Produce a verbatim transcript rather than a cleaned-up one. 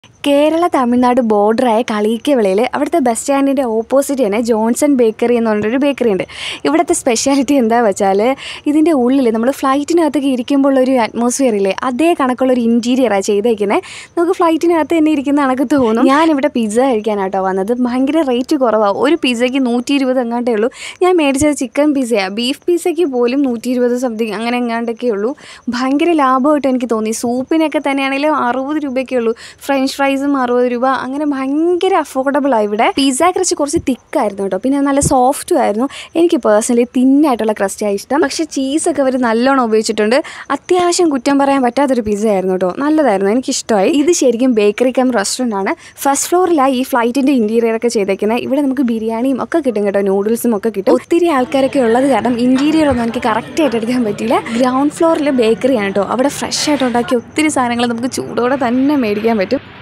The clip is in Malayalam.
കേരള തമിഴ്നാട് ബോർഡറായ കളിയിക്കവിളയിൽ അവിടുത്തെ ബസ് സ്റ്റാൻഡിൻ്റെ ഓപ്പോസിറ്റ് തന്നെ ജോൺസൺ ബേക്കറി എന്ന് പറഞ്ഞൊരു ബേക്കറി ഉണ്ട്. ഇവിടുത്തെ സ്പെഷ്യാലിറ്റി എന്താ വെച്ചാൽ ഇതിൻ്റെ ഉള്ളിൽ നമ്മൾ ഫ്ലൈറ്റിനകത്തൊക്കെ ഇരിക്കുമ്പോൾ ഒരു അറ്റ്മോസ്ഫിയർ ഇല്ലേ, അതേ കണക്കുള്ളൊരു ഇൻറ്റീരിയറാണ് ചെയ്തേക്കുന്നത്. നമുക്ക് ഫ്ലൈറ്റിനകത്ത് തന്നെ ഇരിക്കുന്ന കണക്ക് തോന്നും. ഞാനിവിടെ പിസ്സ കഴിക്കാനാട്ടോ വന്നത്. ഭയങ്കര റേറ്റ് കുറവാണ്. ഒരു പിസ്സയ്ക്ക് നൂറ്റി ഇരുപത് എങ്ങാണ്ടേ ഉള്ളൂ. ഞാൻ മേടിച്ചത് ചിക്കൻ പിസ്സയാണ്. ബീഫ് പിസ്സയ്ക്ക് പോലും നൂറ്റി ഇരുപത് സംതിങ് അങ്ങനെ എങ്ങാണ്ടൊക്കെ ഉള്ളൂ. ഭയങ്കര ലാഭമായിട്ട് എനിക്ക് തോന്നി. സൂപ്പിനൊക്കെ തന്നെയാണെങ്കിലും അറുപത് രൂപയൊക്കെ ഉള്ളൂ. ഫ്രഞ്ച് ഫ്രൈസും അറുപത് രൂപ. അങ്ങനെ ഭയങ്കര അഫോർഡബിളാണ് ഇവിടെ. പിസ്സ ക്രസ്റ്റ് കുറച്ച് തിക്കായിരുന്നു കേട്ടോ, പിന്നെ നല്ല സോഫ്റ്റും ആയിരുന്നു. എനിക്ക് പേഴ്സണലി തിന്നായിട്ടുള്ള ക്രസ്റ്റാണ് ഇഷ്ടം. പക്ഷേ ചീസൊക്കെ അവർ നല്ലോണം ഉപയോഗിച്ചിട്ടുണ്ട്. അത്യാവശ്യം കുറ്റം പറയാൻ പറ്റാത്തൊരു പിസ്സ ആയിരുന്നു കേട്ടോ, നല്ലതായിരുന്നു, എനിക്കിഷ്ടമായി. ഇത് ശരിക്കും ബേക്കറി കം റെസ്റ്റോറൻ്റ് ആണ്. ഫസ്റ്റ് ഫ്ലോറിലാണ് ഈ ഫ്ലൈറ്റിൻ്റെ ഇൻറ്റീരിയർ ഒക്കെ ചെയ്തേക്കുന്നത്. ഇവിടെ നമുക്ക് ബിരിയാണിയും ഒക്കെ കിട്ടും കേട്ടോ, നൂഡിൽസും ഒക്കെ കിട്ടും. ഒത്തിരി ആൾക്കാരൊക്കെ ഉള്ളത് കാരണം ഇൻറ്റീരിയർ ഒന്നും എനിക്ക് കറക്റ്റായിട്ട് എടുക്കാൻ പറ്റിയില്ല. ഗ്രൗണ്ട് ഫ്ലോറിൽ ബേക്കറിയാണ് കേട്ടോ. അവിടെ ഫ്രഷ് ആയിട്ട് ഉണ്ടാക്കിയ ഒത്തിരി സാധനങ്ങൾ നമുക്ക് ചൂടോടെ തന്നെ മേടിക്കാൻ പറ്റും.